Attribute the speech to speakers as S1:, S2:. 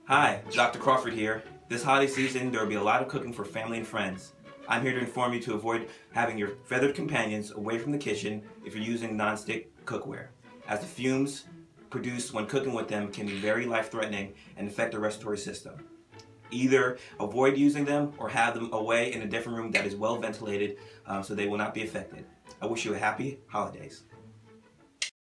S1: Hi, Dr. Crawford here. This holiday season, there will be a lot of cooking for family and friends. I'm here to inform you to avoid having your feathered companions away from the kitchen if you're using non-stick cookware, as the fumes produced when cooking with them can be very life-threatening and affect the respiratory system. Either avoid using them or have them away in a different room that is well ventilated so they will not be affected. I wish you a happy holidays.